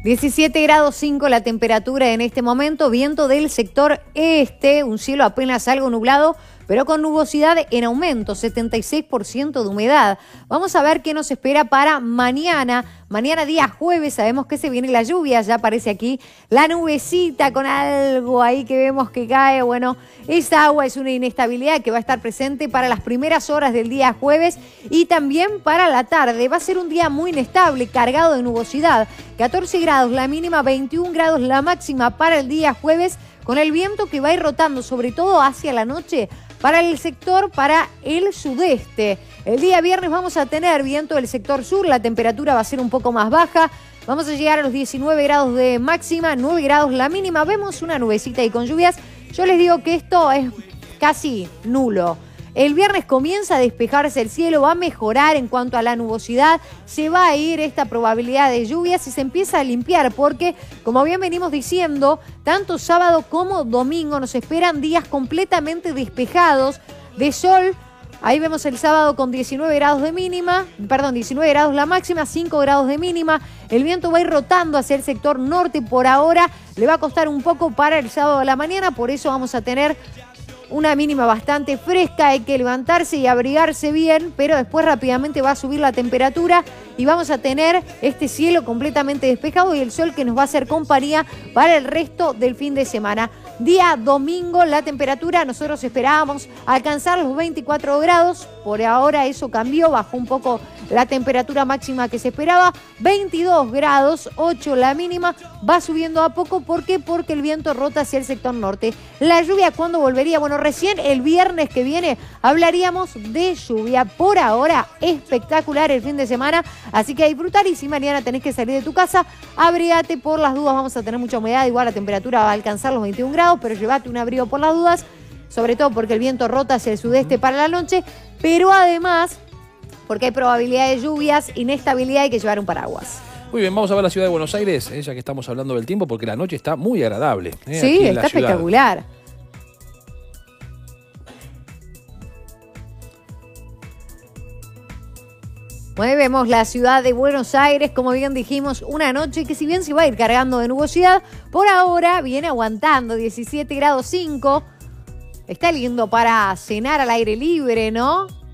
17 grados 5 la temperatura en este momento, viento del sector este, un cielo apenas algo nublado, pero con nubosidad en aumento, 76% de humedad. Vamos a ver qué nos espera para mañana. Mañana día jueves, sabemos que se viene la lluvia, ya aparece aquí la nubecita con algo ahí que vemos que cae. Bueno, esta agua es una inestabilidad que va a estar presente para las primeras horas del día jueves y también para la tarde. Va a ser un día muy inestable, cargado de nubosidad. 14 grados la mínima, 21 grados la máxima para el día jueves, con el viento que va a ir rotando, sobre todo hacia la noche, para el sector, para el sudeste. El día viernes vamos a tener viento del sector sur, la temperatura va a ser un poco más baja. Vamos a llegar a los 19 grados de máxima, 9 grados la mínima. Vemos una nubecita y con lluvias. Yo les digo que esto es casi nulo. El viernes comienza a despejarse el cielo, va a mejorar en cuanto a la nubosidad, se va a ir esta probabilidad de lluvias y se empieza a limpiar porque, como bien venimos diciendo, tanto sábado como domingo nos esperan días completamente despejados de sol. Ahí vemos el sábado con 19 grados de mínima, 19 grados la máxima, 5 grados de mínima. El viento va a ir rotando hacia el sector norte por ahora. Le va a costar un poco para el sábado a la mañana, por eso vamos a tener una mínima bastante fresca, hay que levantarse y abrigarse bien, pero después rápidamente va a subir la temperatura y vamos a tener este cielo completamente despejado y el sol que nos va a hacer compañía para el resto del fin de semana. Día domingo, la temperatura, nosotros esperábamos alcanzar los 24 grados, por ahora eso cambió, bajó un poco la temperatura máxima que se esperaba, 22 grados, 8 la mínima, va subiendo a poco, ¿por qué? Porque el viento rota hacia el sector norte. La lluvia, ¿cuándo volvería? Bueno, recién el viernes que viene hablaríamos de lluvia. Por ahora, espectacular el fin de semana, así que a disfrutar y si mañana tenés que salir de tu casa, abrígate por las dudas, vamos a tener mucha humedad, igual la temperatura va a alcanzar los 21 grados, pero llévate un abrigo por las dudas, sobre todo porque el viento rota hacia el sudeste para la noche, pero además porque hay probabilidad de lluvias, inestabilidad, hay que llevar un paraguas. Muy bien, vamos a ver la ciudad de Buenos Aires, ya que estamos hablando del tiempo, porque la noche está muy agradable. Sí, está espectacular. Bueno, vemos la ciudad de Buenos Aires, como bien dijimos, una noche que si bien se va a ir cargando de nubosidad, por ahora viene aguantando 17 grados 5. Está lindo para cenar al aire libre, ¿no?